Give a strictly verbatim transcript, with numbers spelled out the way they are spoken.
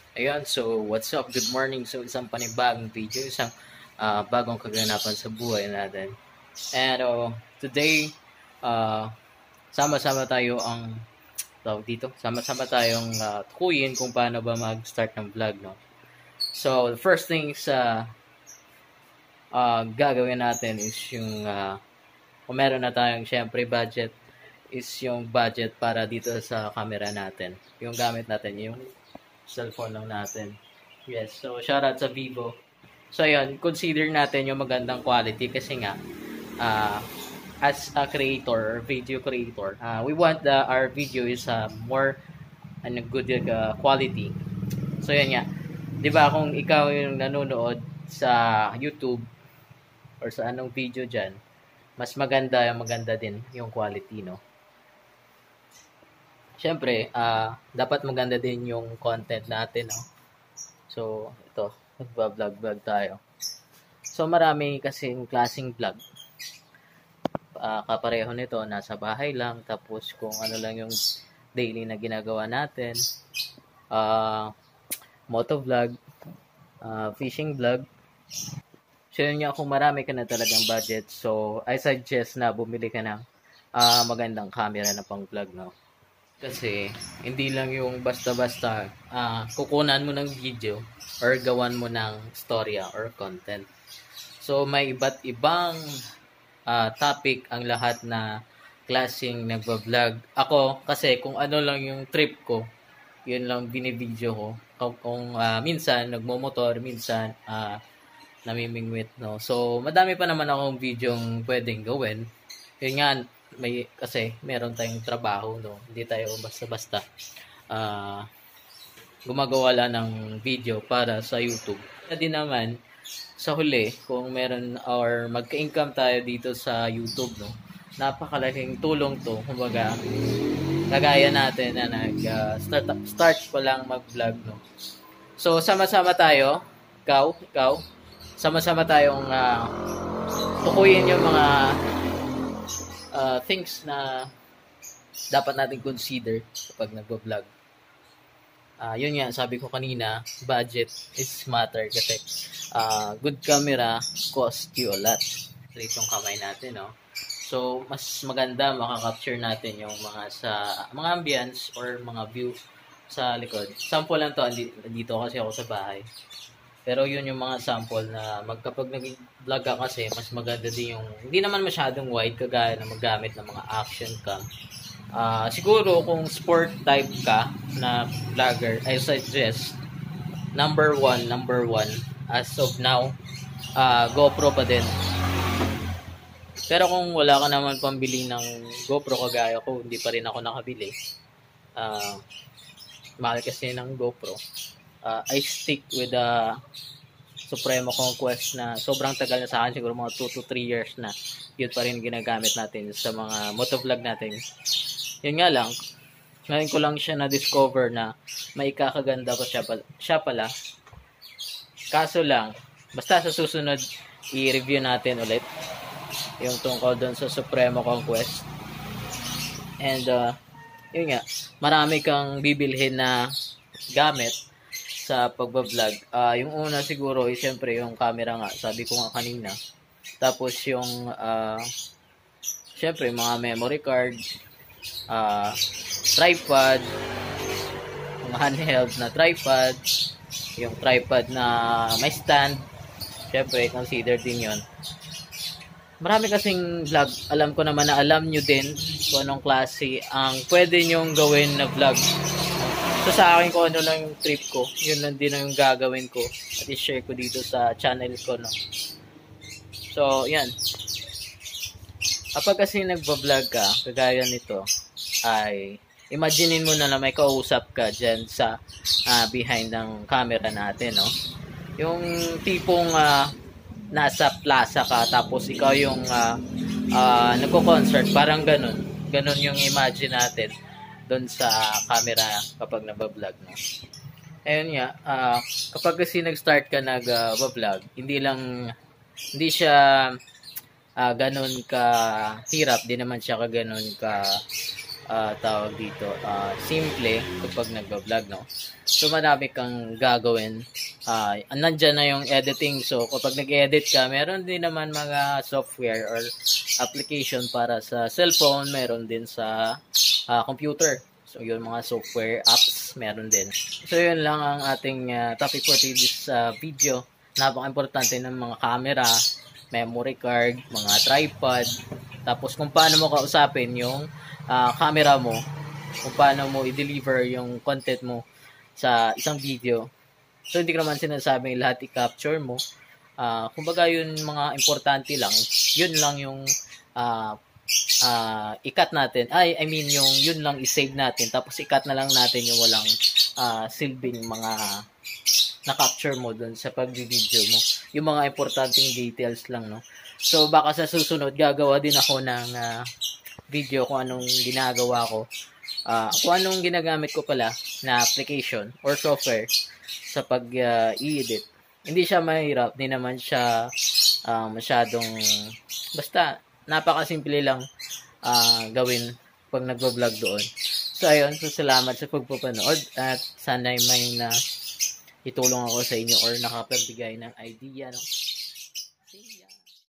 Ayan, so what's up? Good morning. So isang panibagong video, isang ah, bagong kaganapan sa buhay natin. And uh, today, uh, sama-sama tayo ang tawag dito. Sama-sama tayong uh, tukuyin kung paano ba mag-start ng vlog, no? So the first thing sa uh, gagawin natin is yung uh, kung meron na tayong syempre budget is yung budget para dito sa camera natin. Yung gamit natin, yung cellphone lang natin. Yes, so shoutout sa Vivo. So ayun, consider natin yung magandang quality kasi nga uh, as a creator or video creator, uh, we want the, our video is uh, more ano, good uh, quality. So yan nga. 'Di ba kung ikaw yung nanonood sa YouTube or sa anong video diyan, mas maganda yung maganda din yung quality, no? Siyempre, uh, dapat maganda din yung content natin, no? So, ito, magba-vlog-vlog tayo. So, marami kasing klaseng vlog. Uh, kapareho nito, nasa bahay lang, tapos kung ano lang yung daily na ginagawa natin. Uh, motovlog, uh, fishing vlog. So, yun nga, kung marami ka na talagang budget, so, I suggest na bumili ka ng uh, magandang camera na pang vlog, no? Kasi hindi lang yung basta-basta uh, kukunan mo ng video or gawan mo ng storya or content. So may iba't ibang uh, topic ang lahat na klaseng nagba-vlog. Ako kasi kung ano lang yung trip ko, yun lang binibideo ko. Kung, kung uh, minsan nagmomotor, minsan uh, namimingwit, no. So madami pa naman akong videong pwedeng gawin. Yun nga, may kasi meron tayong trabaho, no, hindi tayo basta-basta uh, gumagawa lang ng video para sa YouTube. Na din naman sa huli kung meron or magka-income tayo dito sa YouTube, no, napakalaking tulong to. Kumbaga kagaya natin na nag uh, start start pa lang mag-vlog, no. So sama-sama tayo, ikaw, ikaw sama-sama tayong uh, tukuyin yung mga Uh, things na dapat natin consider kapag nagbo-vlog. Uh, yun nga, sabi ko kanina, budget is matter kasi uh, good camera cost you a lot. So, itong kamay natin, no? So, mas maganda makaka-capture natin yung mga sa mga ambience or mga view sa likod. Sample lang to, dito kasi ako sa bahay. Pero yun yung mga sample na magkapag nag-vlog ka kasi, mas maganda din yung, hindi naman masyadong wide kagaya na maggamit ng mga action cam. Uh, siguro kung sport type ka na vlogger, I suggest, number one, number one, as of now, uh, GoPro pa din. Pero kung wala ka naman pambili ng GoPro kagaya ko, hindi pa rin ako nakabili. Uh, mahal kasi ng GoPro. Uh, I stick with the Supremo Conquest na sobrang tagal na sa akin, siguro mga two to three years na. Yun pa rin ginagamit natin sa mga motovlog natin. Yun nga lang, ngayon ko lang siya na-discover na may kakaganda pa siya pala, siya pala. Kaso lang, basta sa susunod, i-review natin ulit yung tungkol doon sa Supremo Conquest. And, uh, yun nga, marami kang bibilhin na gamit sa pagbablog. Uh, yung una siguro ay siyempre yung camera nga, sabi ko nga kanina. Tapos yung uh, siyempre mga memory card, uh, tripod, mga handheld na tripod, yung tripod na may stand, siyempre consider din yon. Marami kasing vlog, alam ko naman na alam nyo din kung anong klase ang pwede nyong gawin na vlog. So sa akin, kung ano lang yung trip ko, yun lang din yung gagawin ko at i-share ko dito sa channel ko, no. So yan, kapag kasi nagbablog ka kagaya nito, ay imaginein mo na na may kausap ka dyan sa uh, behind ng camera natin, no. Yung tipong uh, nasa plaza ka tapos ikaw yung uh, uh, nagko-concert, parang ganun ganun yung imagine natin doon sa camera kapag nagba-vlog, no. Ayun nga, uh, kapag kasi nag-start ka nag-vlog, uh, hindi lang hindi siya uh, ganun ka hirap, di naman siya ka ganun ka uh, tawag dito, uh, simple kapag nagba-vlog, no? So, marami kang gagawin. Uh, nandyan na yung editing. So, kapag nag-edit ka, meron din naman mga software or application para sa cellphone, meron din sa uh, computer. So, yun mga software apps, meron din. So, yun lang ang ating uh, topic for today's uh, video. Napaka-importante ng mga camera, memory card, mga tripod, tapos kung paano mo kausapin yung uh, camera mo, kung paano mo i-deliver yung content mo sa isang video. So, hindi ko naman sinasabing lahat i-capture mo. Uh, kumbaga, yun mga importante lang. Yun lang yung uh, uh, i-cut natin. Ay, I mean, yung yun lang i-save natin. Tapos i-cut na lang natin yung walang uh, silbing mga na-capture mo dun sa pag-video mo. Yung mga importanteng details lang, no? So, baka sa susunod, gagawa din ako ng uh, video kung anong ginagawa ko. Uh, kung anong ginagamit ko pala na application or software sa pag-i-edit. Uh, Hindi siya mahirap, hindi naman siya uh, masyadong, basta napakasimple lang uh, gawin pag nagbo-vlog doon. So ayun, so salamat sa pagpapanood at sana may na itulong ako sa inyo or nakapagbigay ng idea, no?